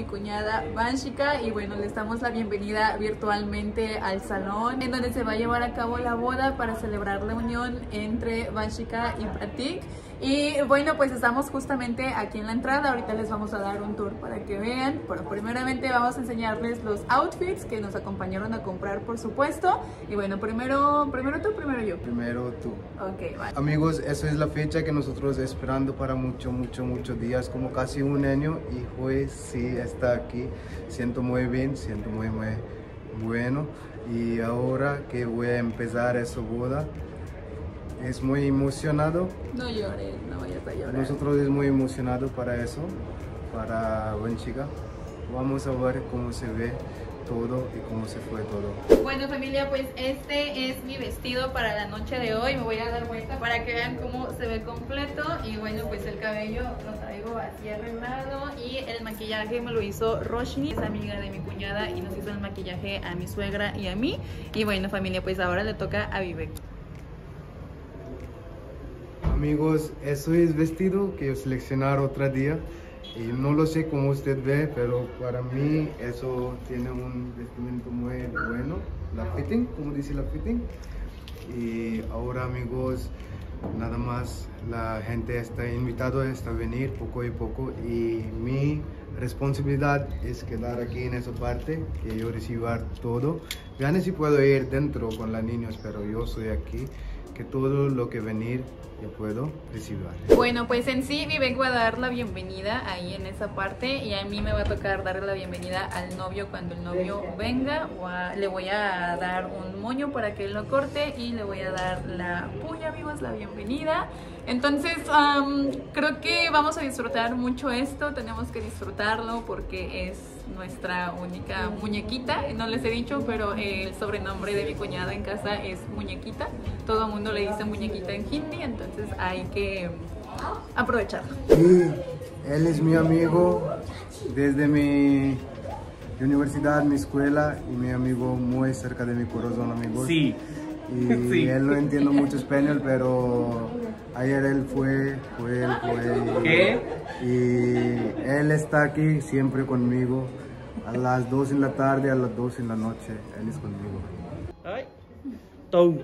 cuñada Vanshika, y bueno, les damos la bienvenida virtualmente al salón en donde se va a llevar a cabo la boda para celebrar la unión entre Vanshika y Pratik. Y bueno, pues estamos justamente aquí en la entrada. Ahorita les vamos a dar un tour para que vean, pero primeramente vamos a enseñarles los outfits que nos acompañaron a comprar, por supuesto. Y bueno, primero tú, primero yo. Primero tú. Ok, vale. Amigos, eso es la fecha que nosotros esperando para muchos días, como casi un año, y hoy sí está aquí. Siento muy bien, siento muy bueno, y ahora que voy a empezar esa boda, es muy emocionado. No llores, no vayas a llorar. Nosotros es muy emocionado para eso, para Vanshika. Vamos a ver cómo se ve todo y cómo se fue todo. Bueno, familia, pues este es mi vestido para la noche de hoy. Me voy a dar vuelta para que vean cómo se ve completo. Y bueno, pues el cabello lo traigo así arreglado, y el maquillaje me lo hizo Roshni, es amiga de mi cuñada, y nos hizo el maquillaje a mi suegra y a mí. Y bueno, familia, pues ahora le toca a Vivek. Amigos, eso es vestido que yo seleccionar otro día, y no lo sé cómo usted ve, pero para mí eso tiene un vestimento muy bueno, la fitting, como dice la fitting. Y ahora, amigos, nada más la gente está invitada a venir poco a poco, y mi responsabilidad es quedar aquí en esa parte, que yo reciba todo. Ya no si puedo ir dentro con los niños, pero yo soy aquí, que todo lo que venir yo puedo recibir. Bueno, pues en sí Vivek va a dar la bienvenida ahí en esa parte, y a mí me va a tocar darle la bienvenida al novio cuando el novio venga. Le voy a dar un moño para que él lo corte, y le voy a dar la puya, amigos, la bienvenida. Entonces creo que vamos a disfrutar mucho esto, tenemos que disfrutarlo porque es nuestra única muñequita. No les he dicho, pero el sobrenombre de mi cuñada en casa es Muñequita. Todo el mundo le dice muñequita en hindi, entonces hay que aprovecharlo. Y él es mi amigo desde mi universidad, mi escuela, y mi amigo muy cerca de mi corazón, amigos. Sí. Y sí, él no entiende mucho español, pero ayer él fue. ¿Qué? Y él está aquí siempre conmigo, a las 2 en la tarde, a las 2 en la noche, él es conmigo. Ay. Tú.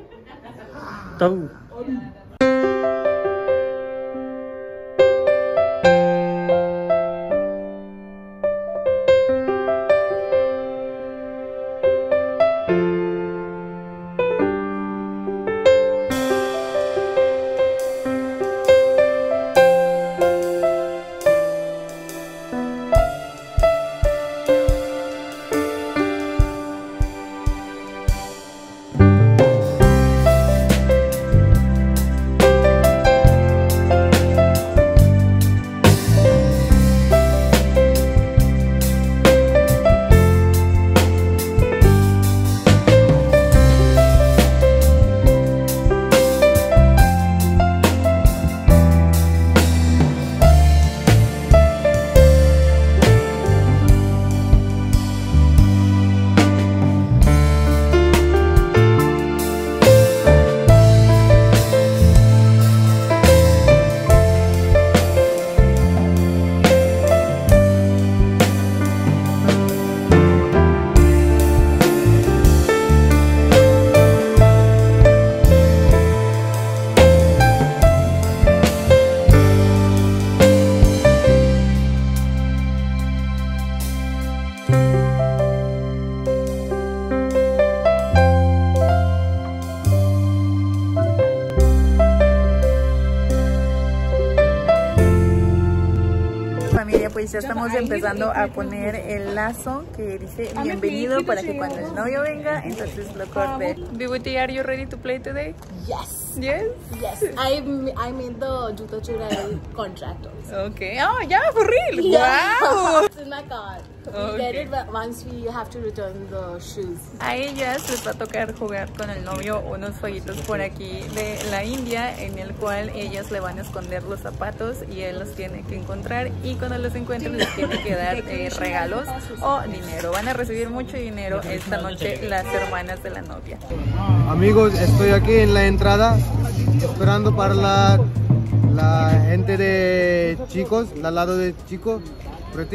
Pues ya estamos empezando a poner el lazo que dice bienvenido para que cuando el novio venga, entonces lo corte. Vibhuti, are you ready to play today? Yes. Yes? Yes. I made the Juta Churai contract also. Okay. Oh, yeah, for real? Yeah. Wow. It's in my car. We get it once we have to return the shoes. A ellas les va a tocar jugar con el novio unos jueguitos por aquí de la India, en el cual ellas le van a esconder los zapatos y él los tiene que encontrar, y cuando los encuentren les tiene que dar regalos o dinero. Van a recibir mucho dinero esta noche las hermanas de la novia. Amigos, estoy aquí en la entrada esperando para la gente de chicos, al lado de chicos, Pratik.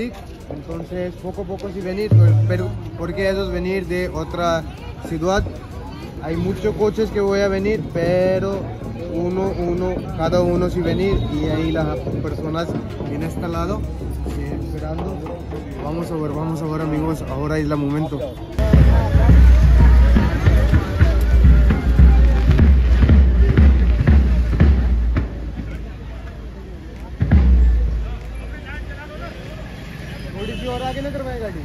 Entonces poco a poco sí venir, pero porque eso es venir de otra ciudad. Hay muchos coches que voy a venir, pero cada uno sí venir, y ahí las personas en este lado sí, esperando. Vamos a ver amigos, ahora es el momento. और आगे न करवाए गाड़ी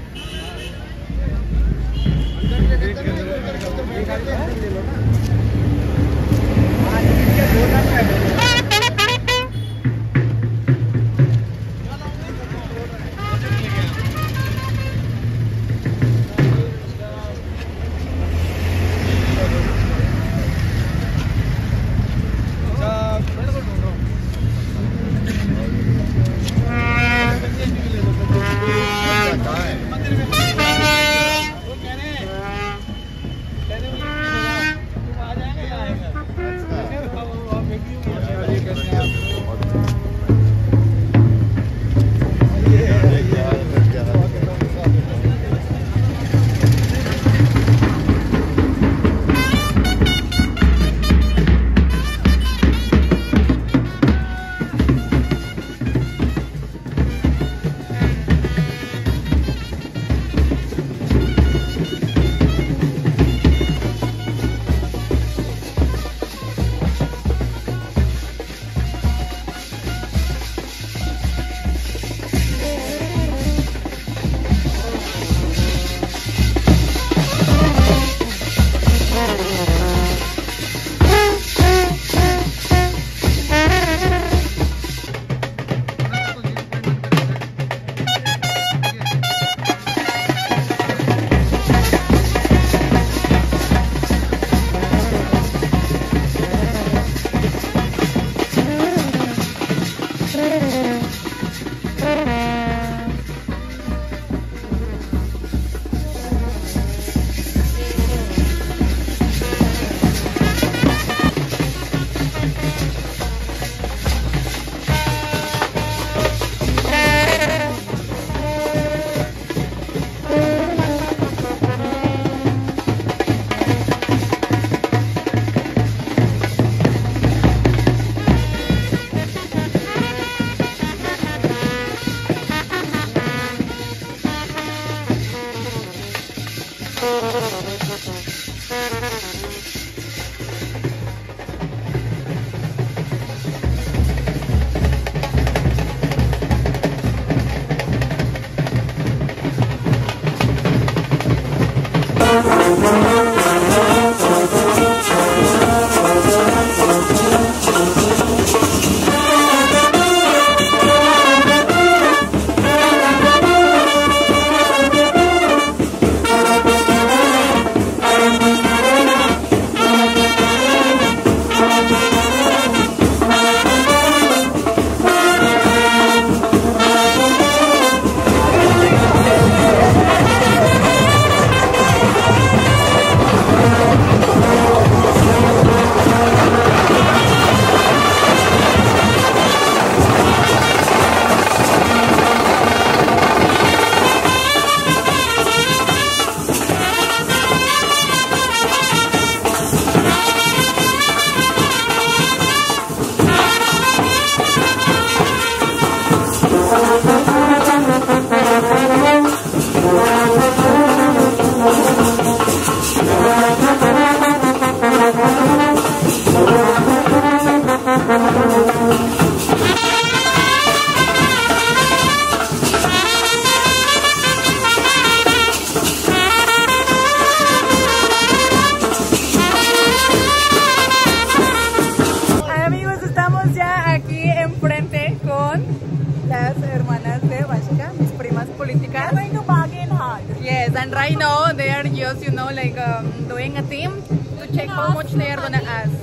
And right now they are just, you know, like doing a team to check how much they are gonna ask.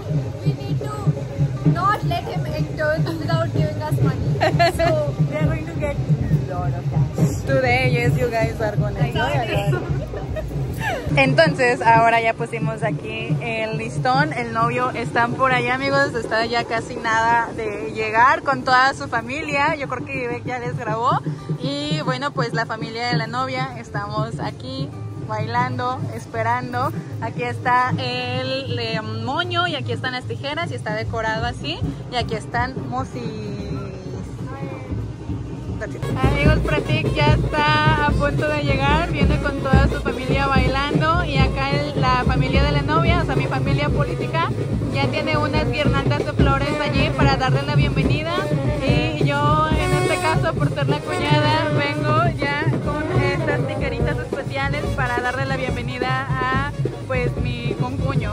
We need to not let him enter without giving us money. So we are going to get a lot of cash. Today, yes, you guys are gonna get. Entonces, ahora ya pusimos aquí el listón. El novio está por allá, amigos. Está ya casi nada de llegar con toda su familia. Yo creo que Vivek ya les grabó. Y bueno, pues la familia de la novia, estamos aquí bailando, esperando. Aquí está el moño y aquí están las tijeras y está decorado así. Y aquí están mosis. Amigos, Pratik ya está a punto de llegar, viene con toda su familia bailando. Y acá la familia de la novia, o sea mi familia política, ya tiene unas guirnaldas de flores allí para darle la bienvenida. Y yo en este caso, por ser la cuñada, vengo ya con estas tijeritas especiales para darle la bienvenida a pues mi concuño.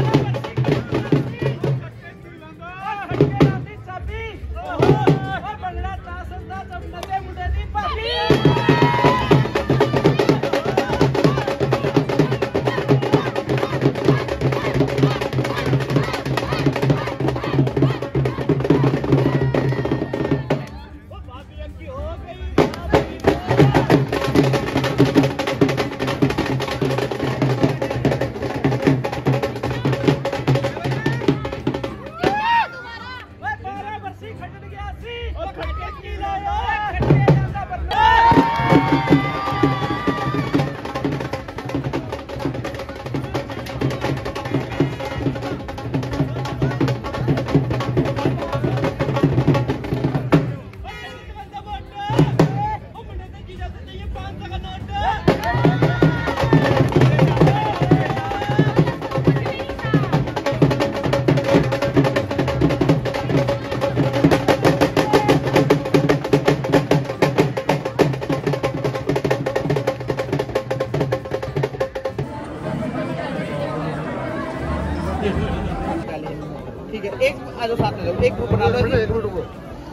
ठीक है, एक आ जाओ साथ में जाओ, एक group बना लो। एक मिनट रुको।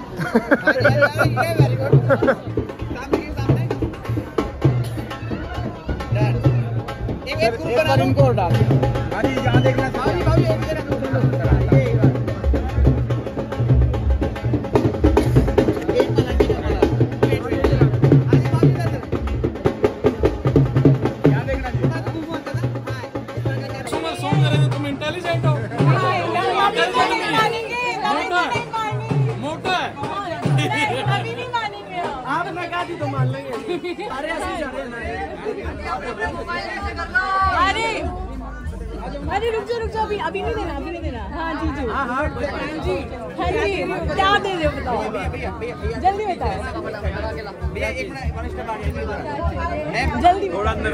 ये वेरी गुड। सामने डन। एक ग्रुप बना लो, इनको और डाल। हां जी, यहां देखना। हां जी भाभी, एक जरा दूसरे लोग करा। ये बात। एक पलट के बना। Wait wait. हां जी भाभी इधर। यहां देखना जी। हां। सुनो सॉन्ग करे तो तुम इंटेलिजेंट हो। मोटा अभी नहीं मानेंगे आप लगा दी तो मान लेंगे। अरे अरे रुक जाओ अभी नहीं देना। हाँ जी हाँ जी क्या दे रहे हो बताओ जल्दी बताओ जल्दी थोड़ा अंदर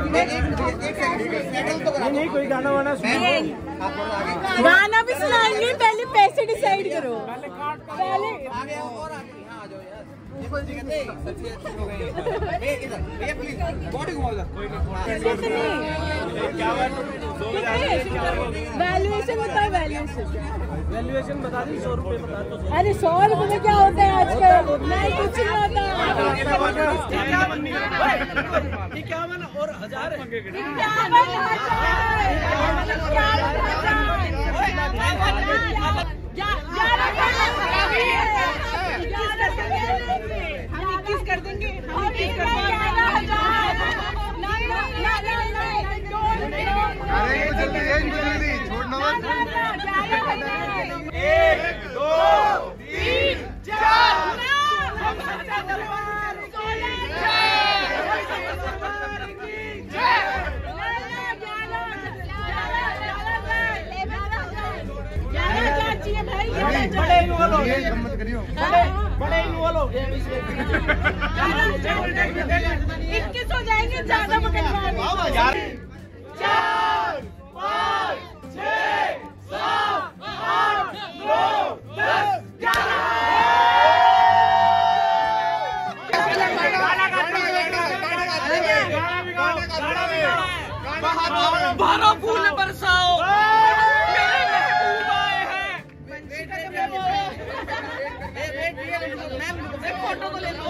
नहीं कोई गाना वाना गाना भी सुनाएंगे पहले पैसे डिसाइड करो पहले आगे और आगे हाँ आ जाओ यार वैल्यूएशन बताओ वैल्यूएशन बता दी 100 रुपए बता दो। अरे 100 रुपए में क्या होता है आजकल नहीं कुछ नहीं होता। 51 और 1000 कर देंगे जल्दी छोड़ना मत। 1 2 3 4 बड़े इन्वॉल्व हो गए 21 हो जाएंगे ज्यादा पकड़वा 4 5 6 7 8 9 10 बारह फूल बरसाओ फोटो तो ले लो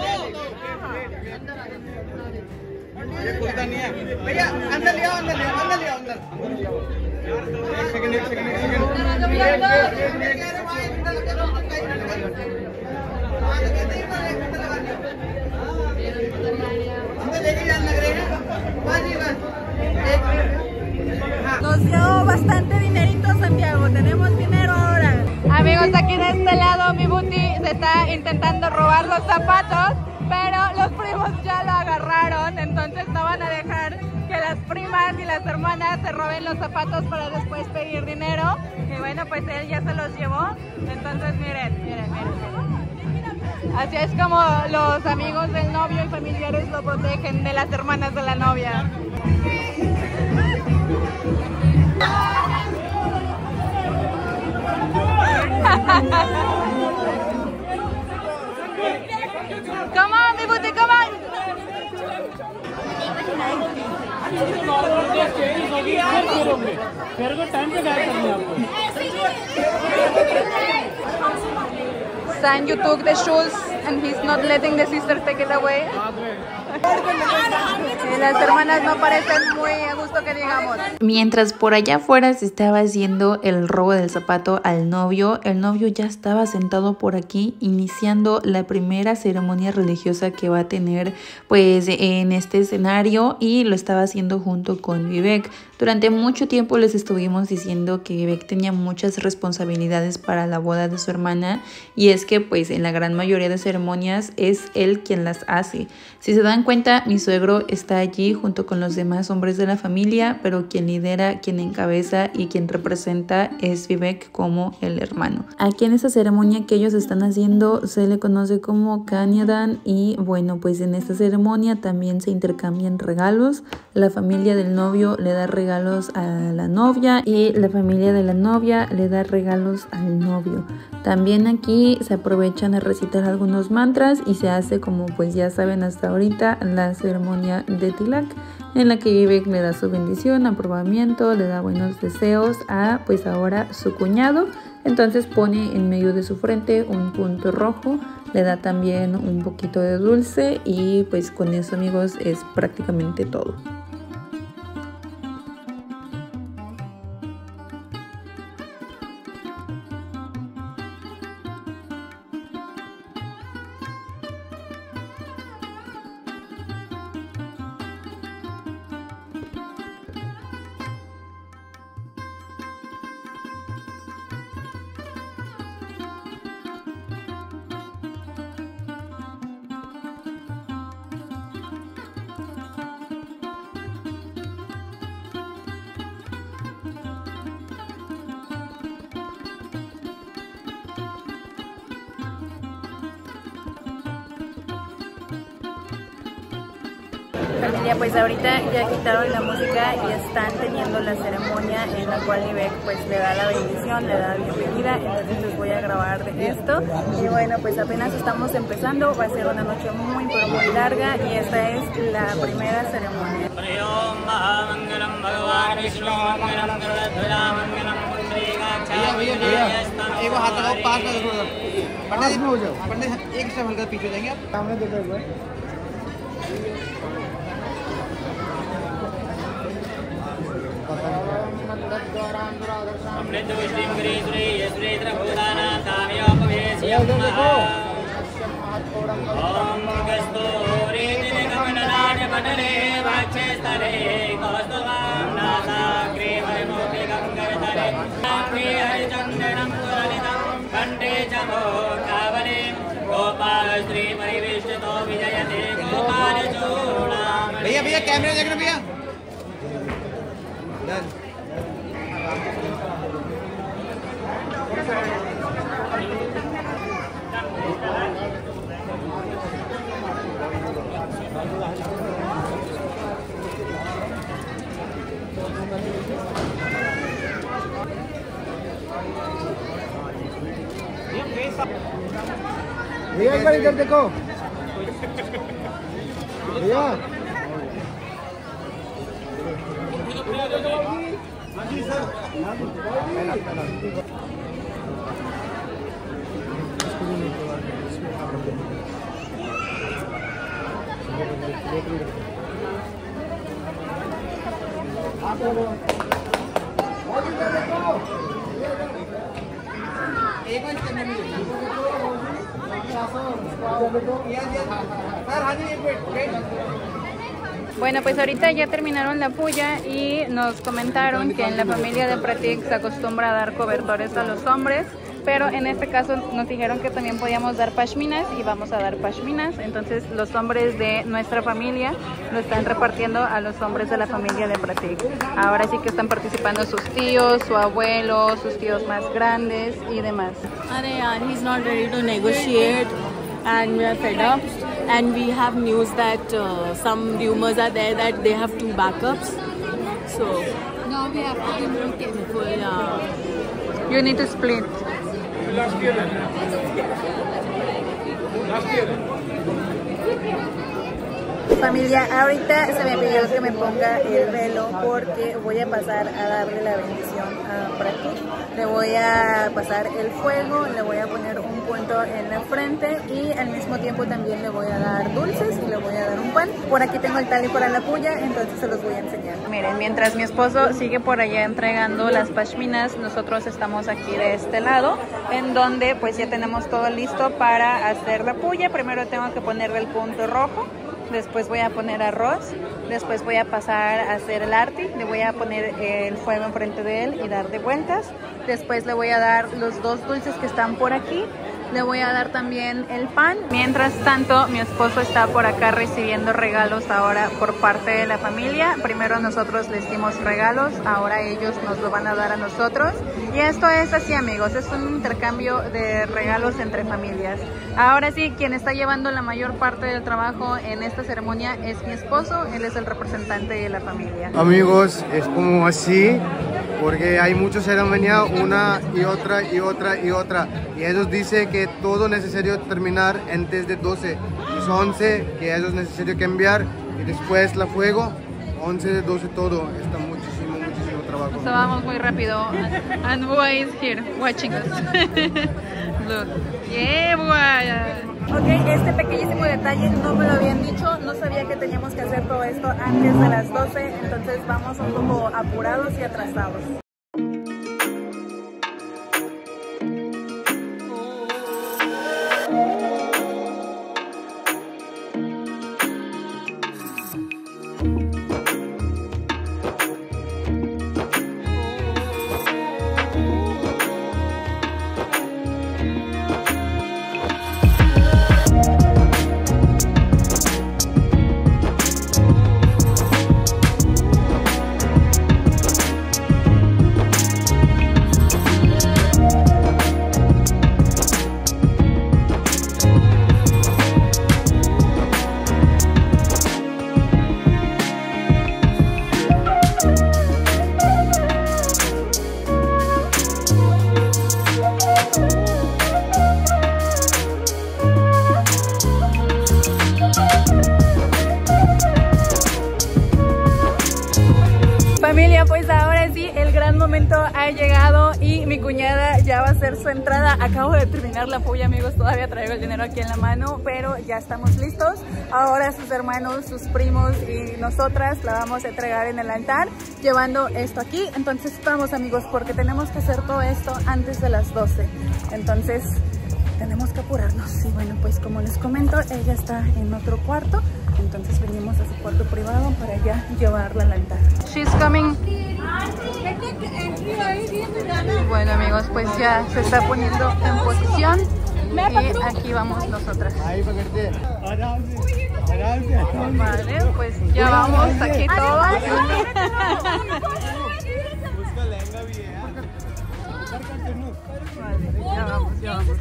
ये खुलता नहीं है भैया अंदर ले आओ एक सेकंड अंदर लेके जाने लग रहे हैं Nos dio bastante dinerito Santiago, tenemos dinero ahora. Amigos, aquí de este lado mi Buti se está intentando robar los zapatos pero los primos ya lo agarraron, entonces no van a dejar que las primas y las hermanas se roben los zapatos para después pedir dinero. Y bueno, pues él ya se los llevó. Entonces miren. Así es como los amigos del novio y familiares lo protegen de las hermanas de la novia. Come on, Vibhuti, come on. San, you took the shoes and he's not letting the sisters take it away. Las hermanas no parecen muy a gusto que digamos. Mientras por allá afuera se estaba haciendo el robo del zapato al novio, el novio ya estaba sentado por aquí iniciando la primera ceremonia religiosa que va a tener pues en este escenario, y lo estaba haciendo junto con Vivek. Durante mucho tiempo les estuvimos diciendo que Vivek tenía muchas responsabilidades para la boda de su hermana, y es que pues en la gran mayoría de ceremonias es él quien las hace. Si se dan cuenta, mi suegro está allí junto con los demás hombres de la familia, pero quien lidera, quien encabeza y quien representa es Vivek como el hermano. Aquí en esta ceremonia que ellos están haciendo se le conoce como Kanyadan, y bueno, pues en esta ceremonia también se intercambian regalos. La familia del novio le da regalos a la novia y la familia de la novia le da regalos al novio. También aquí se aprovechan a recitar algunos mantras y se hace, como pues ya saben hasta ahorita, la ceremonia de Tilak, en la que Vivek le da su bendición, aprobamiento, le da buenos deseos a pues ahora su cuñado. Entonces pone en medio de su frente un punto rojo, le da también un poquito de dulce, y pues con eso, amigos, es prácticamente todo. Familia, pues ahorita ya quitaron la música y están teniendo la ceremonia en la cual Vivek pues le da la bendición, le da la bienvenida. Entonces les voy a grabar de esto, y bueno, pues apenas estamos empezando, va a ser una noche muy pero muy larga, y esta es la primera ceremonia. भैया भैया कैमरे देख रहे भैया भैया एक बार इधर देखो भैया। Bueno, pues ahorita ya terminaron la puya y nos comentaron que en la familia de Pratik se acostumbra a dar cobertores a los hombres, pero en este caso nos dijeron que también podíamos dar pashminas y vamos a dar pashminas. Entonces los hombres de nuestra familia lo están repartiendo a los hombres de la familia de Pratik. Ahora sí que están participando sus tíos, su abuelo, sus tíos más grandes y demás. And he's not ready to negotiate, and we are fed up. And we have news that some rumors are there that they have 2 backups. So now we have to be more careful. You need to split. Familia, ahorita se me pidió que me ponga el velo porque voy a pasar a darle la bendición a Pratik. Le voy a pasar el fuego, le voy a poner un punto en la frente y al mismo tiempo también le voy a dar dulces y le voy a dar un pan. Por aquí tengo el tali para la puya, entonces se los voy a enseñar. Miren, mientras mi esposo sigue por allá entregando las pashminas, nosotros estamos aquí de este lado, en donde pues ya tenemos todo listo para hacer la puya. Primero tengo que ponerle el punto rojo. Después voy a poner arroz, después voy a pasar a hacer el arti, le voy a poner el fuego enfrente de él y dar de vueltas. Después le voy a dar los 2 dulces que están por aquí, le voy a dar también el pan. Mientras tanto, mi esposo está por acá recibiendo regalos ahora por parte de la familia. Primero nosotros les dimos regalos, ahora ellos nos lo van a dar a nosotros. Y esto es así, amigos, es un intercambio de regalos entre familias. Ahora sí, quien está llevando la mayor parte del trabajo en esta ceremonia es mi esposo, él es el representante de la familia. Amigos, es como así, porque hay mucha ceremonia, una y otra y otra y otra. Y ellos dicen que todo necesario terminar antes de 12. Es 11 que ellos necesario cambiar y después la fuego, 11 de 12 todo. Está muchísimo trabajo. So vamos muy rápido. And Bua is here watching us. Look. Yeah, Bua. Ok, este pequeñísimo detalle no me lo habían dicho, no sabía que teníamos que hacer todo esto antes de las 12, entonces vamos un poco apurados y atrasados. Familia, pues ahora sí, el gran momento ha llegado y mi cuñada ya va a hacer su entrada. Acabo de terminar la puya, amigos, todavía traigo el dinero aquí en la mano, pero ya estamos listos. Ahora sus hermanos, sus primos y nosotras la vamos a entregar en el altar, llevando esto aquí. Entonces vamos, amigos, porque tenemos que hacer todo esto antes de las 12. Entonces tenemos que apurarnos. Y bueno, pues como les comento, ella está en otro cuarto. Entonces venimos a su cuarto privado para ya llevarla al altar. She's coming. Bueno, amigos, pues ya se está poniendo en posición y aquí vamos nosotras. Vale, pues ya vamos aquí todas. Vale, ya vamos, ya vamos.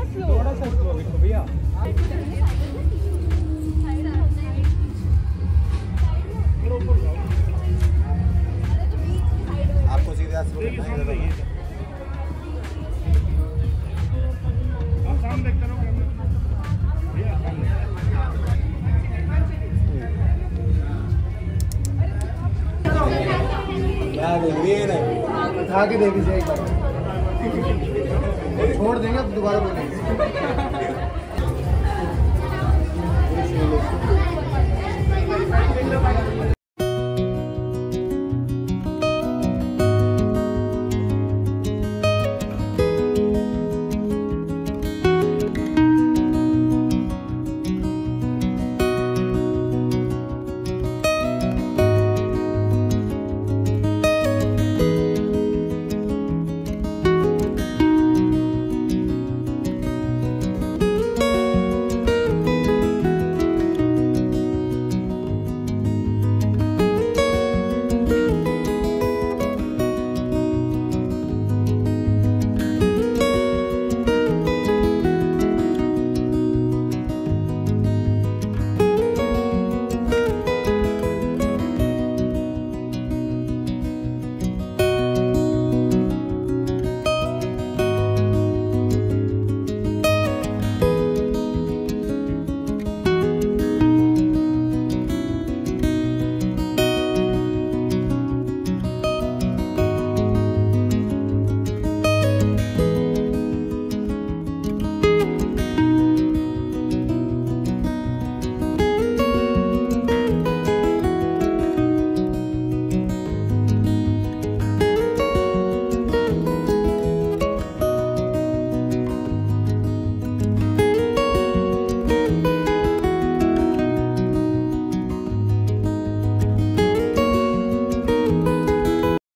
आपको सीधे उठा के देखी जाए छोड़ देंगे तो दोबारा बोलेंगे